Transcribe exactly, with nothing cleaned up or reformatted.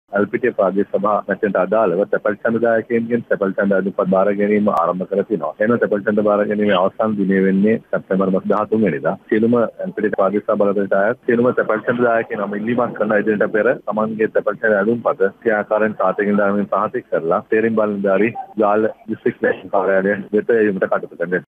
ඇල්පිටිය ප්‍රාදේශ සභා මැතිවරණයට අදාළව තැපැල් ඡන්දදායකයන්ගෙන් තැපැල් ඡන්ද අනුපත් බාර ගැනීම ආරම්භ කර තිනවා. එන තැපැල් ඡන්ද බාර ගැනීමේ අවසන් දිනය වෙන්නේ සැප්තැම්බර් මාස දහතුන් වෙනිදා. සියලුම ඇල්පිටිය ප්‍රාදේශ සභා බලපෑමට අයත් සියලුම තැපැල් ඡන්දදායකයන් නම් ඉල්ලීමක් කරන ඉදිරියට පෙර තමන්ගේ තැපැල් ඡන්ද අනුපත ක්‍රියාකාරයෙන් සාතිකින් දාමින් පහතික් කරලා තේරීම් බලධාරී ජාල දිස්ත්‍රික් ලේකම් කාර්යාලය වෙත යොමුට කටයුතු කරනවා.